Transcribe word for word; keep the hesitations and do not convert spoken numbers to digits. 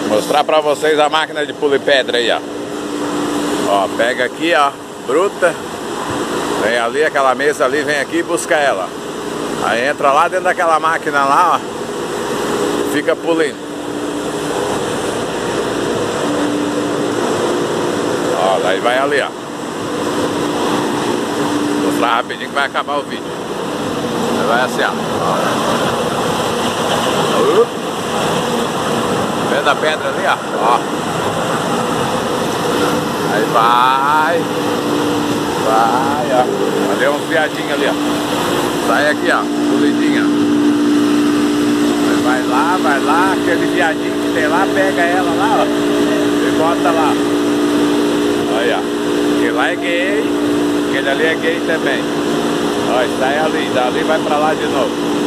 Mostrar pra vocês a máquina de pulir pedra aí, ó. Ó, pega aqui, ó, bruta. Vem ali, aquela mesa ali, vem aqui e busca ela. Aí entra lá dentro daquela máquina lá, ó. Fica pulindo. Ó, daí vai ali, ó. Vou mostrar rapidinho que vai acabar o vídeo. Aí vai assim, ó. Ó. Vendo a pedra ali, ó. Ó. Aí vai. Vai, ó. Ali é uns viadinhos ali, ó. Sai aqui, ó. Pulidinha. Aí vai lá, vai lá. Aquele viadinho que tem lá, pega ela lá, ó. E bota lá. Aí, ó. Aquele lá é gay. Aquele ali é gay também. Ó, sai ali. Dali vai pra lá de novo.